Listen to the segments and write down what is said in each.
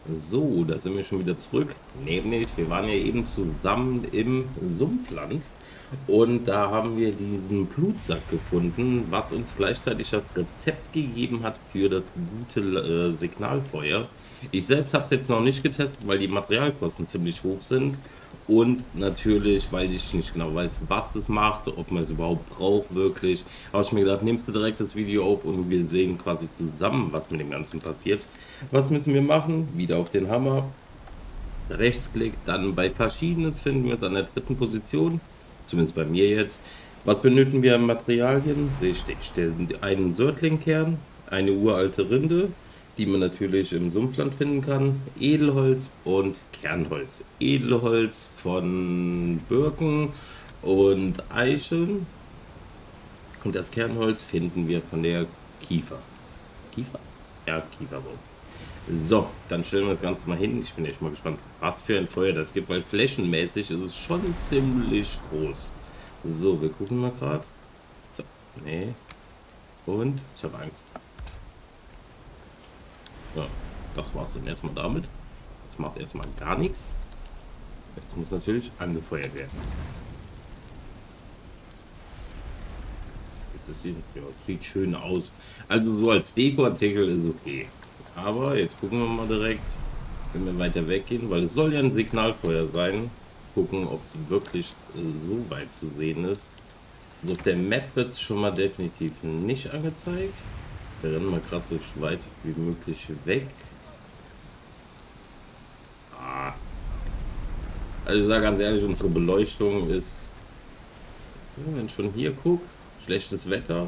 So, da sind wir schon wieder zurück. Nämlich, wir waren ja eben zusammen im Sumpfland und da haben wir diesen Blutsack gefunden, was uns gleichzeitig das Rezept gegeben hat für das gute Signalfeuer. Ich selbst habe es jetzt noch nicht getestet, weil die Materialkosten ziemlich hoch sind und natürlich, weil ich nicht genau weiß, was es macht, ob man es überhaupt braucht wirklich. Habe ich mir gedacht, nimmst du direkt das Video auf und wir sehen quasi zusammen, was mit dem Ganzen passiert. Was müssen wir machen? Wieder auf den Hammer, Rechtsklick, dann bei Verschiedenes finden wir es an der dritten Position, zumindest bei mir jetzt. Was benötigen wir an Materialien? Richtig, einen Sörtlingkern, eine uralte Rinde, die man natürlich im Sumpfland finden kann, Edelholz und Kernholz. Edelholz von Birken und Eichen und das Kernholz finden wir von der Kiefer. Kiefer? Ja, Kieferbaum. So, dann stellen wir das Ganze mal hin. Ich bin echt mal gespannt, was für ein Feuer das gibt, weil flächenmäßig ist es schon ziemlich groß. So, wir gucken mal gerade. So, nee. Und ich habe Angst. Ja, das war's dann erstmal damit. Jetzt macht erstmal gar nichts. Jetzt muss natürlich angefeuert werden. Jetzt ist die, ja, sieht schön aus. Also so als Dekoartikel ist okay. Aber jetzt gucken wir mal direkt, wenn wir weiter weggehen, weil es soll ja ein Signalfeuer sein. Gucken, ob es wirklich so weit zu sehen ist. Also auf der Map wird es schon mal definitiv nicht angezeigt. Wir rennen mal gerade so weit wie möglich weg. Ah. Also ich sage ganz ehrlich, unsere Beleuchtung ist, wenn ich von hier gucke, schlechtes Wetter.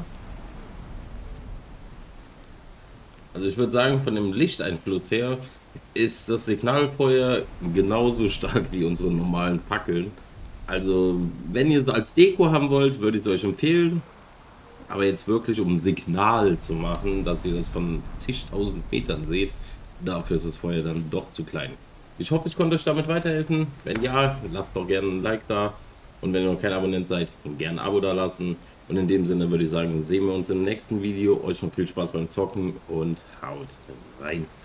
Also ich würde sagen, von dem Lichteinfluss her ist das Signalfeuer genauso stark wie unsere normalen Fackeln. Also wenn ihr es als Deko haben wollt, würde ich es euch empfehlen. Aber jetzt wirklich um ein Signal zu machen, dass ihr das von zigtausend Metern seht, dafür ist das Feuer dann doch zu klein. Ich hoffe, ich konnte euch damit weiterhelfen. Wenn ja, lasst doch gerne ein Like da. Und wenn ihr noch kein Abonnent seid, gerne ein Abo da lassen. Und in dem Sinne würde ich sagen, sehen wir uns im nächsten Video. Euch noch viel Spaß beim Zocken und haut rein.